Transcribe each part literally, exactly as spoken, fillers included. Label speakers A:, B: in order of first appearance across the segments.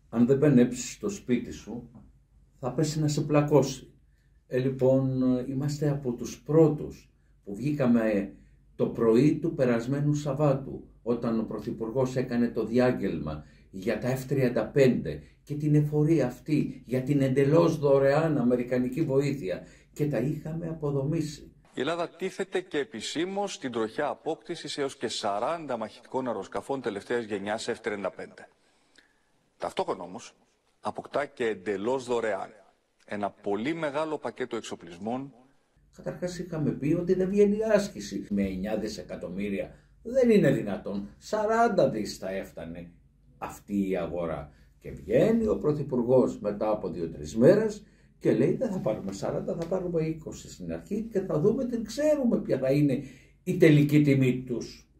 A: αν δεν πενέψεις το σπίτι σου, θα πέσει να σε πλακώσει. Ε, λοιπόν, είμαστε από τους πρώτους που βγήκαμε το πρωί του περασμένου Σαββάτου, όταν ο Πρωθυπουργός έκανε το διάγγελμα για τα εφ τριάντα πέντε και την εφορία αυτή για την εντελώς δωρεάν αμερικανική βοήθεια, και τα είχαμε αποδομήσει.
B: Η Ελλάδα τίθεται και επισήμως στην τροχιά απόκτησης έως και σαράντα μαχητικών αεροσκαφών τελευταίας γενιάς εφ τριάντα πέντε. Ταυτόχρονα όμως αποκτά και εντελώς δωρεάν ένα πολύ μεγάλο πακέτο εξοπλισμών.
A: Καταρχάς είχαμε πει ότι δεν βγαίνει άσκηση. Με εννιά δισεκατομμύρια δεν είναι δυνατόν. σαράντα δις θα έφτανε αυτή η αγορά. Και βγαίνει ο Πρωθυπουργός μετά από δύο-τρεις μέρες και λέει δεν θα πάρουμε σαράντα, θα πάρουμε είκοσι στην αρχή και θα δούμε, δεν ξέρουμε ποια θα είναι η τελική τιμή τους.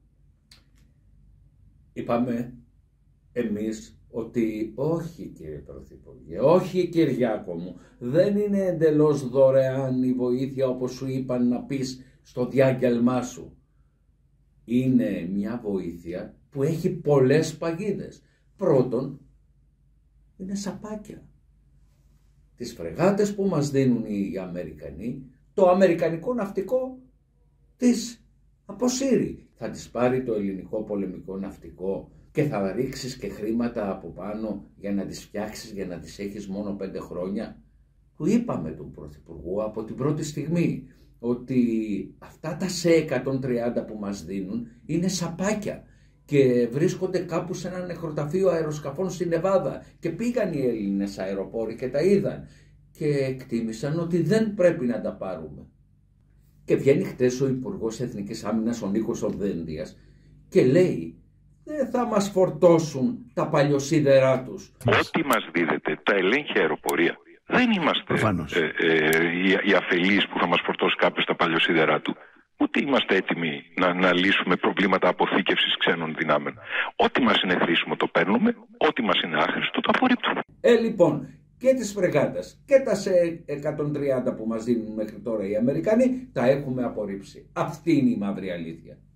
A: Είπαμε εμείς ότι όχι κύριε Πρωθυπουργέ, όχι Κυριάκο μου, δεν είναι εντελώς δωρεάν η βοήθεια όπως σου είπαν να πεις στο διάγγελμά σου. Είναι μια βοήθεια που έχει πολλές παγίδες. Πρώτον, είναι σαπάκια. Τις φρεγάτες που μας δίνουν οι Αμερικανοί, το αμερικανικό ναυτικό τις αποσύρει. Θα τις πάρει το ελληνικό πολεμικό ναυτικό και θα ρίξεις και χρήματα από πάνω για να τις φτιάξεις, για να τις έχεις μόνο πέντε χρόνια. Του είπαμε τον Πρωθυπουργό από την πρώτη στιγμή ότι αυτά τα σε εκατόν τριάντα που μας δίνουν είναι σαπάκια και βρίσκονται κάπου σε ένα νεκροταφείο αεροσκαφών στην Νεβάδα, και πήγαν οι Έλληνες αεροπόροι και τα είδαν και εκτίμησαν ότι δεν πρέπει να τα πάρουμε. Και βγαίνει χτες ο Υπουργός Εθνικής Άμυνας, ο Νίκος Οδένδιας, και λέει δεν θα μας φορτώσουν τα παλιοσίδερά τους.
C: Ό,τι μας δίδεται τα ελέγχει η αεροπορία. Δεν είμαστε ε, ε, οι, οι αφελείς που θα μας φορτώσει κάποιος τα παλιοσίδερά του. Ούτε είμαστε έτοιμοι να, να λύσουμε προβλήματα αποθήκευσης ξένων δυνάμεων. Ό,τι μας είναι χρήσιμο το παίρνουμε, ό,τι μας είναι άχρηστο το απορρίπτουμε.
A: Ε, λοιπόν, και τις φρεγάτες και τα σε εκατόν τριάντα που μας δίνουν μέχρι τώρα οι Αμερικανοί τα έχουμε απορρίψει. Αυτή είναι η μαύρη αλήθεια.